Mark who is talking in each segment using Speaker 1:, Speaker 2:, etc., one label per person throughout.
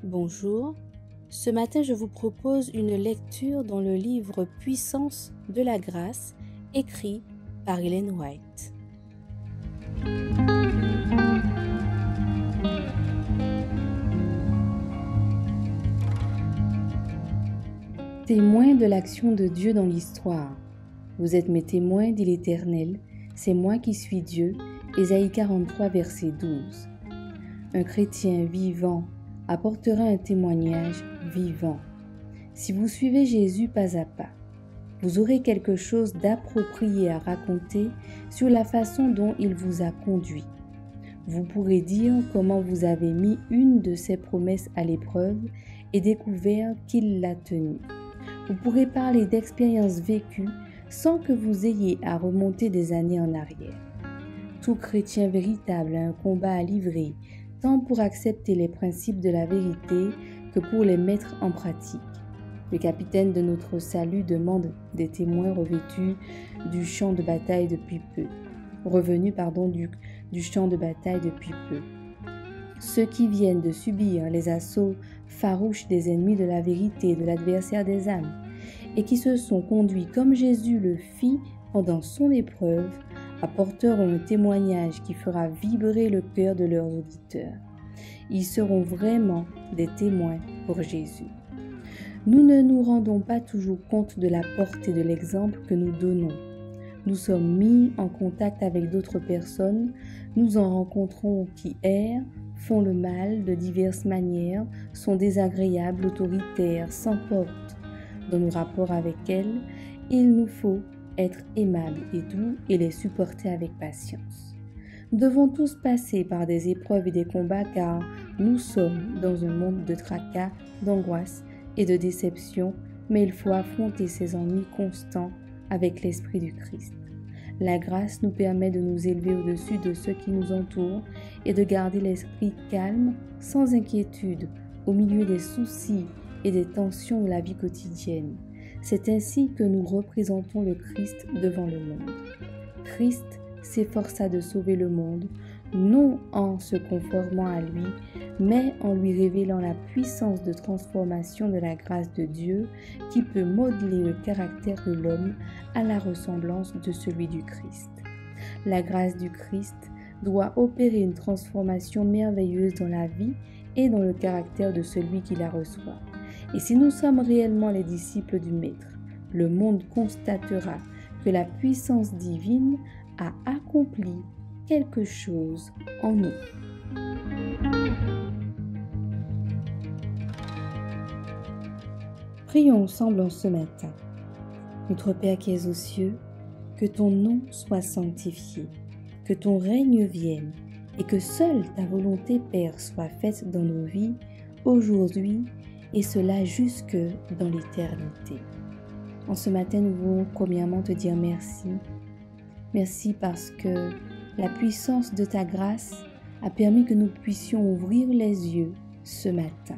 Speaker 1: Bonjour, ce matin je vous propose une lecture dans le livre Puissance de la grâce, écrit par Ellen White. Témoin de l'action de Dieu dans l'histoire. Vous êtes mes témoins, dit l'Éternel, c'est moi qui suis Dieu. Ésaïe 43, verset 12. Un chrétien vivant apportera un témoignage vivant. Si vous suivez Jésus pas à pas, vous aurez quelque chose d'approprié à raconter sur la façon dont il vous a conduit. Vous pourrez dire comment vous avez mis une de ses promesses à l'épreuve et découvert qu'il l'a tenue. Vous pourrez parler d'expériences vécues sans que vous ayez à remonter des années en arrière. Tout chrétien véritable a un combat à livrer, tant pour accepter les principes de la vérité que pour les mettre en pratique. Le capitaine de notre salut demande des témoins revenus du champ de bataille depuis peu. Ceux qui viennent de subir les assauts farouches des ennemis de la vérité et de l'adversaire des âmes, et qui se sont conduits comme Jésus le fit pendant son épreuve, apporteront un témoignage qui fera vibrer le cœur de leurs auditeurs. Ils seront vraiment des témoins pour Jésus. Nous ne nous rendons pas toujours compte de la portée de l'exemple que nous donnons. Nous sommes mis en contact avec d'autres personnes, nous en rencontrons qui errent, font le mal de diverses manières, sont désagréables, autoritaires, sans porte. Dans nos rapports avec elles, il nous faut être aimables et doux et les supporter avec patience. Nous devons tous passer par des épreuves et des combats car nous sommes dans un monde de tracas, d'angoisse et de déception, mais il faut affronter ces ennuis constants avec l'Esprit du Christ. La grâce nous permet de nous élever au-dessus de ceux qui nous entourent et de garder l'esprit calme, sans inquiétude, au milieu des soucis et des tensions de la vie quotidienne. C'est ainsi que nous représentons le Christ devant le monde. Christ s'efforça de sauver le monde, non en se conformant à lui, mais en lui révélant la puissance de transformation de la grâce de Dieu qui peut modeler le caractère de l'homme à la ressemblance de celui du Christ. La grâce du Christ doit opérer une transformation merveilleuse dans la vie et dans le caractère de celui qui la reçoit. Et si nous sommes réellement les disciples du Maître, le monde constatera que la puissance divine a accompli quelque chose en nous. Prions ensemble en ce matin. Notre Père qui es aux cieux, que ton nom soit sanctifié, que ton règne vienne et que seule ta volonté, Père, soit faite dans nos vies, aujourd'hui, et cela jusque dans l'éternité. En ce matin, nous voulons premièrement te dire merci. Merci parce que la puissance de ta grâce a permis que nous puissions ouvrir les yeux ce matin.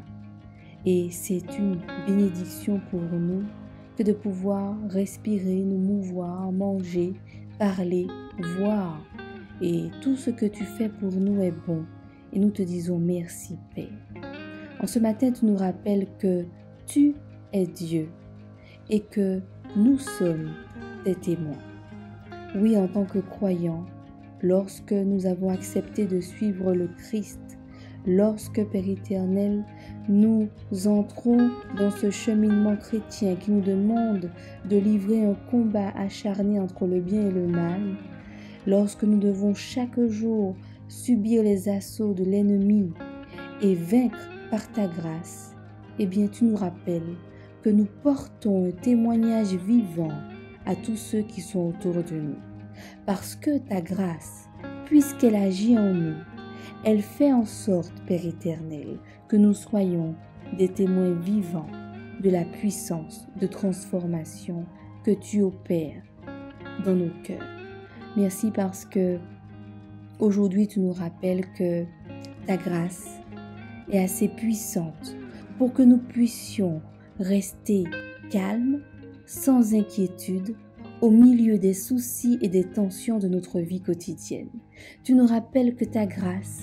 Speaker 1: Et c'est une bénédiction pour nous que de pouvoir respirer, nous mouvoir, manger, parler, voir. Et tout ce que tu fais pour nous est bon. Et nous te disons merci, Père. En ce matin, tu nous rappelles que tu es Dieu et que nous sommes tes témoins. Oui, en tant que croyants, lorsque nous avons accepté de suivre le Christ, lorsque, Père éternel, nous entrons dans ce cheminement chrétien qui nous demande de livrer un combat acharné entre le bien et le mal, lorsque nous devons chaque jour subir les assauts de l'ennemi et vaincre par ta grâce, eh bien tu nous rappelles que nous portons un témoignage vivant à tous ceux qui sont autour de nous. Parce que ta grâce, puisqu'elle agit en nous, elle fait en sorte, Père éternel, que nous soyons des témoins vivants de la puissance de transformation que tu opères dans nos cœurs. Merci parce que aujourd'hui tu nous rappelles que ta grâce est assez puissante pour que nous puissions rester calmes, sans inquiétude, au milieu des soucis et des tensions de notre vie quotidienne. Tu nous rappelles que ta grâce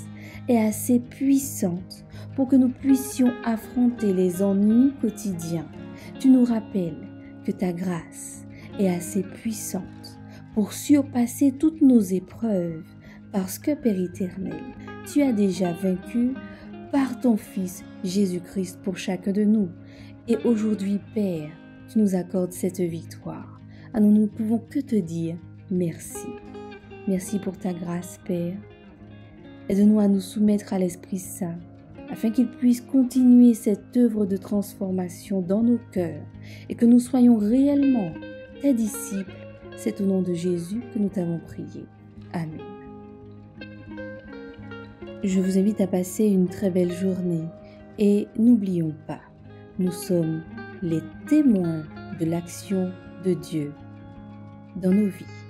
Speaker 1: est assez puissante pour que nous puissions affronter les ennuis quotidiens. Tu nous rappelles que ta grâce est assez puissante pour surpasser toutes nos épreuves, parce que, Père éternel, tu as déjà vaincu par ton Fils Jésus-Christ pour chacun de nous. Et aujourd'hui, Père, tu nous accordes cette victoire. Alors nous ne pouvons que te dire merci. Merci pour ta grâce, Père. Aide-nous à nous soumettre à l'Esprit Saint, afin qu'il puisse continuer cette œuvre de transformation dans nos cœurs et que nous soyons réellement tes disciples. C'est au nom de Jésus que nous t'avons prié. Amen. Je vous invite à passer une très belle journée et n'oublions pas, nous sommes les témoins de l'action de Dieu dans nos vies.